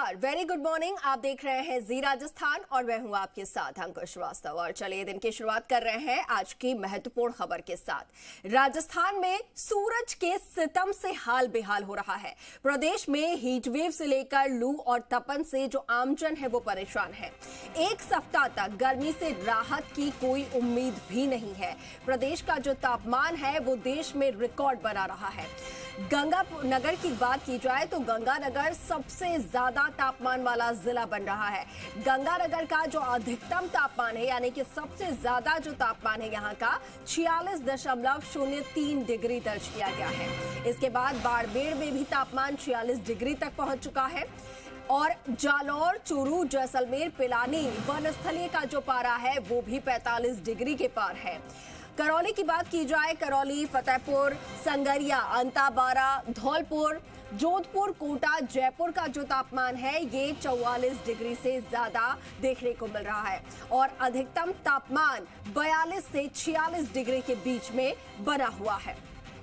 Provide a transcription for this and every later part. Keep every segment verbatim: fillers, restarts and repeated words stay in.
नमस्कार, very good morning. आप देख रहे हैं जी राजस्थान और मैं हूं आपके साथ अंकुश श्रीवास्तव। और चलिए दिन की शुरुआत कर रहे हैं आज की महत्वपूर्ण खबर के साथ। राजस्थान में सूरज के सितम से हाल बेहाल हो रहा है। प्रदेश में हीटवेव से लेकर लू और तपन से जो आमजन है वो परेशान है। एक सप्ताह तक गर्मी से राहत की कोई उम्मीद भी नहीं है। प्रदेश का जो तापमान है वो देश में रिकॉर्ड बना रहा है। गंगानगर की बात की जाए तो गंगानगर सबसे ज्यादा तापमान वाला जिला बन रहा है। गंगानगर का जो अधिकतम तापमान है यानी कि सबसे ज्यादा जो तापमान है यहाँ का छियालीस दशमलव शून्य तीन डिग्री दर्ज किया गया है। इसके बाद बाड़मेर में भी तापमान छियालीस डिग्री तक पहुंच चुका है और जालौर, चूरू, जैसलमेर, पिलानी, वनस्थली का जो पारा है वो भी पैंतालीस डिग्री के पार है। करौली की बात की जाए, करौली, फतेहपुर, संगरिया, अंताबारा, धौलपुर, जोधपुर, कोटा, जयपुर का जो तापमान है ये चौवालीस डिग्री से ज्यादा देखने को मिल रहा है और अधिकतम तापमान बयालीस से छियालीस डिग्री के बीच में बना हुआ है।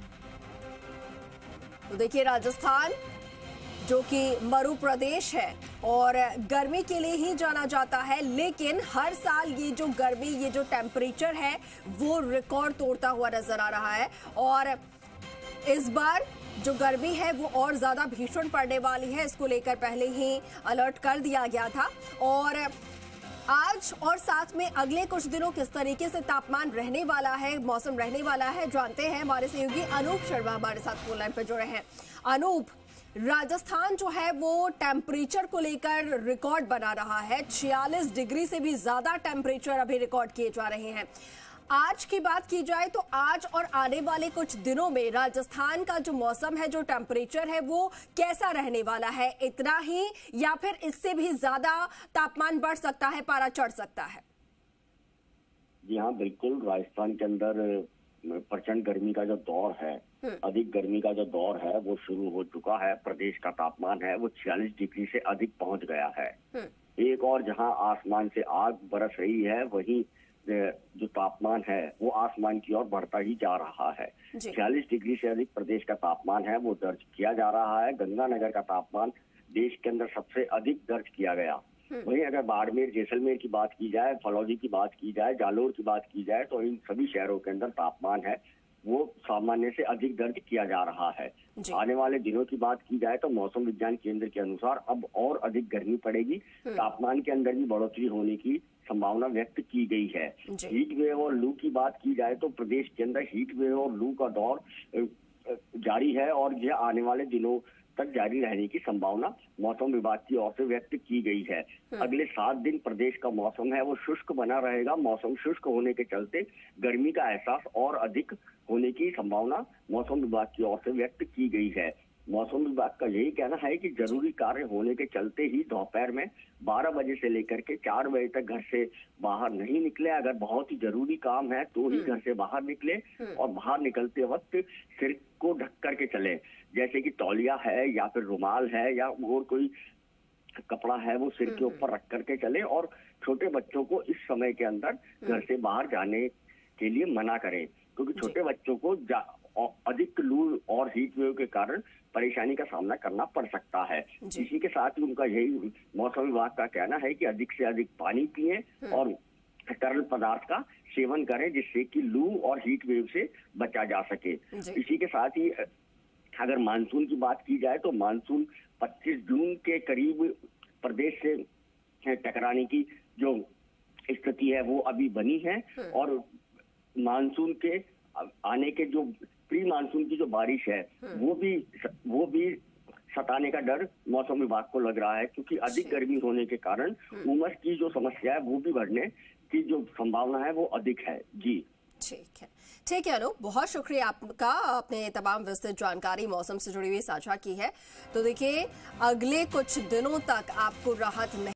तो देखिए, राजस्थान जो कि मरु प्रदेश है और गर्मी के लिए ही जाना जाता है, लेकिन हर साल ये जो गर्मी, ये जो टेम्परेचर है वो रिकॉर्ड तोड़ता हुआ नजर आ रहा है और इस बार जो गर्मी है वो और ज्यादा भीषण पड़ने वाली है। इसको लेकर पहले ही अलर्ट कर दिया गया था और आज और साथ में अगले कुछ दिनों किस तरीके से तापमान रहने वाला है, मौसम रहने वाला है, जानते हैं। हमारे सहयोगी अनूप शर्मा हमारे साथ फोन लाइन पर जुड़े हैं। अनूप, राजस्थान जो है वो टेम्परेचर को लेकर रिकॉर्ड बना रहा है। छियालीस डिग्री से भी ज्यादा टेम्परेचर अभी रिकॉर्ड किए जा रहे हैं। आज की बात की जाए तो आज और आने वाले कुछ दिनों में राजस्थान का जो मौसम है, जो टेम्परेचर है वो कैसा रहने वाला है? इतना ही या फिर इससे भी ज्यादा तापमान बढ़ सकता है, पारा चढ़ सकता है? जी हाँ, बिल्कुल। राजस्थान के अंदर प्रचंड गर्मी का जो दौर है, अधिक गर्मी का जो दौर है वो शुरू हो चुका है। प्रदेश का तापमान है वो छियालीस डिग्री से अधिक पहुंच गया है। एक और जहां आसमान से आग बरस रही है, वहीं जो तापमान है वो आसमान की ओर बढ़ता ही जा रहा है। छियालीस डिग्री से अधिक प्रदेश का तापमान है वो दर्ज किया जा रहा है। गंगानगर का तापमान देश के अंदर सबसे अधिक दर्ज किया गया। वहीं अगर बाड़मेर, जैसलमेर की बात की जाए, फलौदी की बात की जाए, जालौर की बात की जाए तो इन सभी शहरों के अंदर तापमान है वो सामान्य से अधिक दर्ज किया जा रहा है। आने वाले दिनों की बात की जाए तो मौसम विज्ञान केंद्र के अनुसार अब और अधिक गर्मी पड़ेगी। तापमान के अंदर भी बढ़ोतरी होने की संभावना व्यक्त की गई है। हीट वेव और लू की बात की जाए तो प्रदेश के अंदर हीट वेव और लू का दौर जारी है और यह आने वाले दिनों तक जारी रहने की संभावना मौसम विभाग की ओर से व्यक्त की गई है। अगले सात दिन प्रदेश का मौसम है वो शुष्क बना रहेगा। मौसम शुष्क होने के चलते गर्मी का एहसास और अधिक होने की संभावना मौसम विभाग की ओर से व्यक्त की गई है। मौसम विभाग का यही कहना है कि जरूरी कार्य होने के चलते ही दोपहर में बारह बजे से लेकर के चार बजे तक घर से बाहर नहीं निकले। अगर बहुत ही जरूरी काम है तो ही घर से बाहर निकले और बाहर निकलते वक्त सिर को ढक करके चले, जैसे कि तौलिया है या फिर रुमाल है या और कोई कपड़ा है वो सिर के ऊपर रख करके चले। और छोटे बच्चों को इस समय के अंदर घर से बाहर जाने के लिए मना करें, क्योंकि छोटे बच्चों को अधिक लू और हीट वेव के कारण परेशानी का सामना करना पड़ सकता है। इसी के साथ ही उनका यही मौसम विभाग का कहना है कि अधिक से अधिक पानी पिए और तरल पदार्थ का सेवन करें, जिससे कि लू और हीट वेव से बचा जा सके। इसी के साथ ही अगर मानसून की बात की जाए तो मानसून पच्चीस जून के करीब प्रदेश से टकराने की जो स्थिति है वो अभी बनी है और मानसून के आने के जो प्री मानसून की जो बारिश है वो भी वो भी सताने का डर मौसम विभाग को लग रहा है, क्योंकि अधिक गर्मी होने के कारण उमस की जो समस्या है वो भी बढ़ने की जो संभावना है वो अधिक है। जी ठीक है, ठीक है अनु, बहुत शुक्रिया आपका, आपने तमाम विस्तृत जानकारी मौसम से जुड़ी हुई साझा की है। तो देखिए, अगले कुछ दिनों तक आपको राहत नहीं